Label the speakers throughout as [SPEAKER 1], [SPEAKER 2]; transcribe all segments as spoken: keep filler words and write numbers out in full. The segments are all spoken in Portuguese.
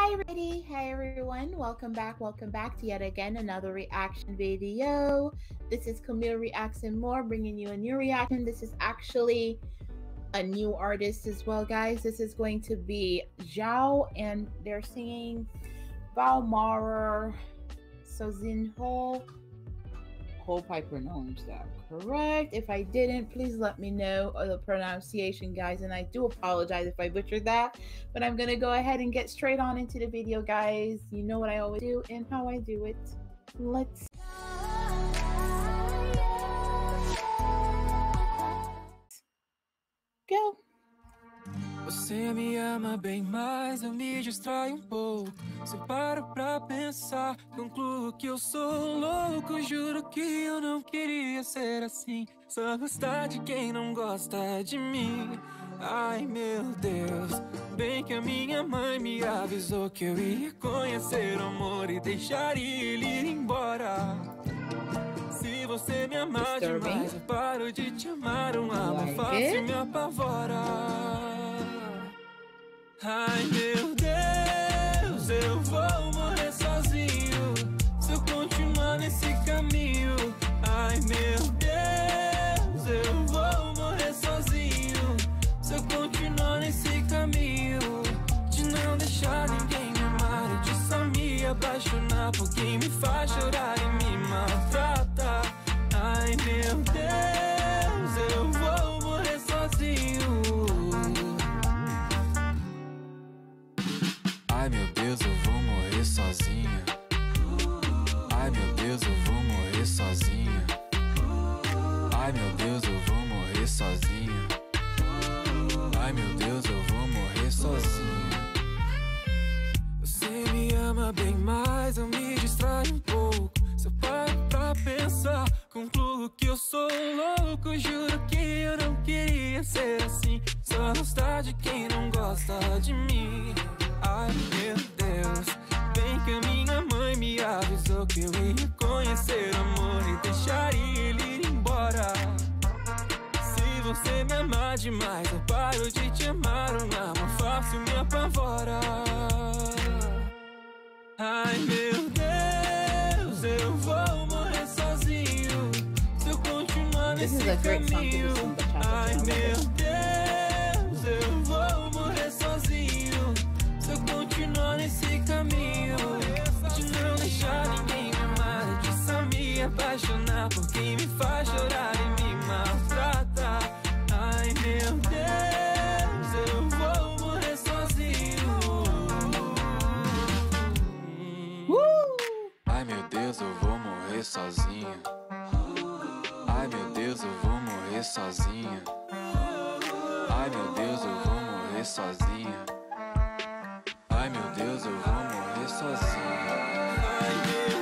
[SPEAKER 1] Hi everybody, hi everyone, welcome back, welcome back to yet again another reaction video. This is Camille Reacts and More, bringing you a new reaction. This is actually a new artist as well, guys. This is going to be Zhao, and they're singing Morrer, Sozinho. Hope I pronounced that correct. If I didn't, please let me know the pronunciation, guys, and I do apologize if I butchered that, but I'm gonna go ahead and get straight on into the video, guys. You know what I always do and how I do it. Let's go.
[SPEAKER 2] Você me ama bem, mas eu me distraio um pouco. Se eu paro pra pensar, concluo que eu sou louco. Juro que eu não queria ser assim, só gostar de quem não gosta de mim. Ai meu Deus, bem que a minha mãe me avisou que eu ia conhecer o amor e deixaria ele ir embora. Se você me amar demais, eu paro de te amar. Um amor fácil me apavora. Ai meu Deus, eu vou morrer sozinho se eu continuar nesse caminho. Ai meu Deus, eu vou morrer sozinho se eu continuar nesse caminho. De não deixar ninguém me amar e de só me apaixonar por quem me faz chorar e me maltrata. Ai meu Deus, eu vou morrer sozinho. Ai meu Deus, eu vou morrer sozinho. Ai meu Deus, eu vou morrer sozinho. Ai meu Deus, eu vou morrer sozinho. Ai meu Deus, eu vou morrer sozinho. Você me ama bem, mas eu me distraio um pouco. Se eu paro pra pensar, concluo que eu sou louco. Juro que eu não queria ser assim, só gostar de quem não gosta de mim. Ai meu Deus, bem que a minha mãe me avisou que eu ia conhecer o amor e deixaria ele ir embora. Se você me amar demais, eu paro de te amar. Um amor fácil me apavora. Ai meu Deus, eu vou morrer sozinho se eu continuar nesse caminho. Ai meu Deus, eu vou morrer sozinho se eu continuar nesse caminho. De não deixar ninguém me amar, de só me apaixonar por quem me faz chorar e me maltrata. Ai meu Deus, eu vou morrer sozinho. uh! Ai meu Deus, eu vou morrer sozinho. Ai meu Deus, eu vou morrer sozinho. Ai meu Deus, eu vou morrer sozinho. Ai meu Deus, eu vou morrer sozinho. Ai meu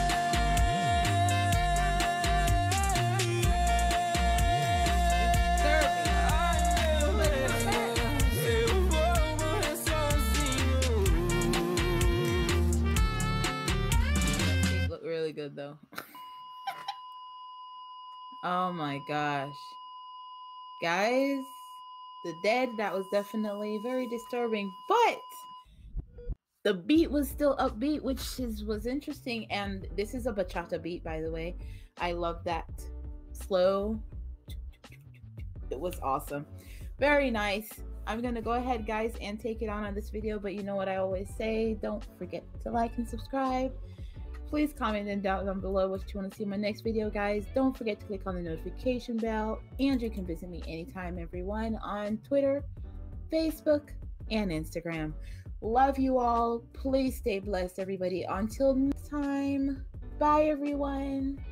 [SPEAKER 2] Deus, eu vou morrer sozinho.
[SPEAKER 1] These look really good though. Oh my gosh, guys, the dead, that was definitely very disturbing, but the beat was still upbeat, which is was interesting. And this is a bachata beat, by the way. I love that slow. It was awesome, very nice. I'm gonna go ahead, guys, and take it on on this video, but you know what I always say, don't forget to like and subscribe. Please comment and down down below what you want to see in my next video, guys. Don't forget to click on the notification bell, and you can visit me anytime, everyone, on Twitter, Facebook, and Instagram. Love you all. Please stay blessed, everybody. Until next time, bye, everyone.